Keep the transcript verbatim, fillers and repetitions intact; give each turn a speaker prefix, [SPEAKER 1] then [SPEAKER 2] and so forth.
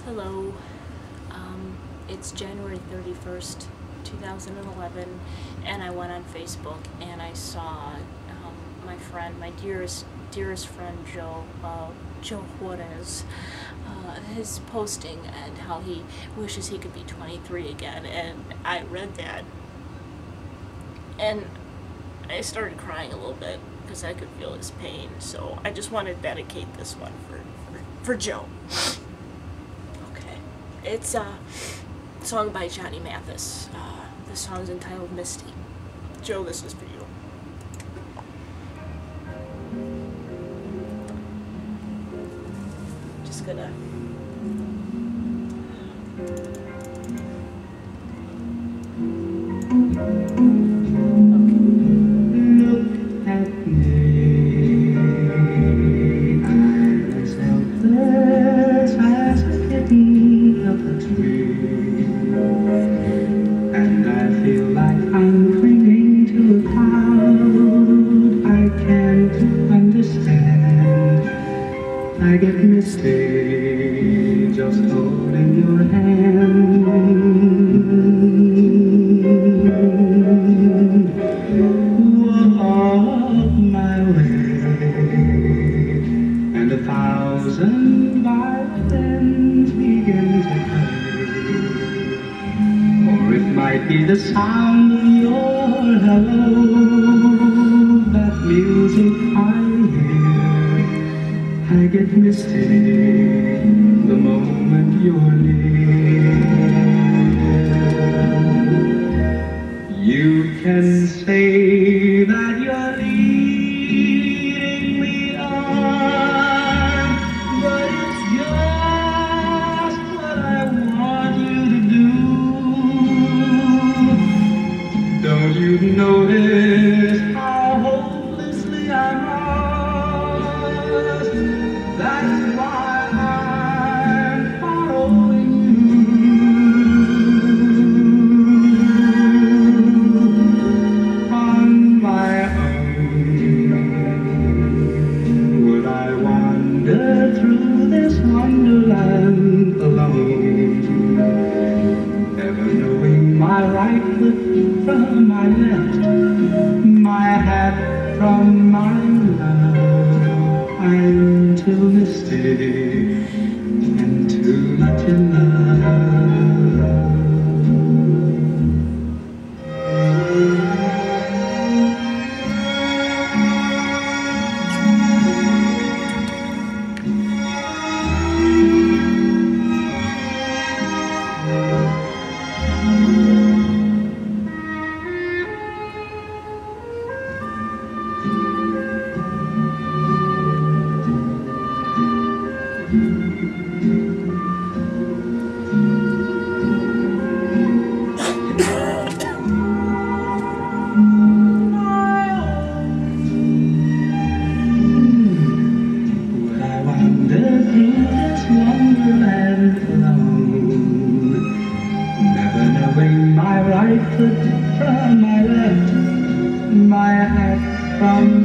[SPEAKER 1] Hello, um, it's January thirty-first, two thousand eleven, and I went on Facebook and I saw um, my friend, my dearest, dearest friend Joe, uh, Joe Juarez, uh, his posting and how he wishes he could be twenty-three again, and I read that and I started crying a little bit because I could feel his pain, so I just want to dedicate this one for, for, for Joe. It's a song by Johnny Mathis. Uh, the song's entitled Misty. Joe, this is for you. Just gonna...
[SPEAKER 2] And I feel like I'm clinging to a cloud I can't understand. I get misty just holding your hand. Walk my way, and a thousand violins begin to play. Or it might be the sound of your hello, that music I hear. I get misty the moment you're near. You can say that you're leading me on, but it's just what I want you to do. Don't you notice how hopelessly I'm lost? That's why I'm following you on my own. Would I wander through this wonderland alone, never knowing my right foot from my left, my hat from my love? I'm too misty and too much in love. My right foot from my left, my hat from